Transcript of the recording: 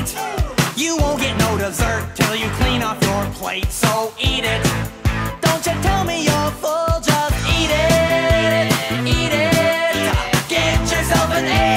eat. You won't get no dessert till you clean off your plate, so eat it. Don't you tell me you're full, just eat it. Eat it. Get yourself an egg.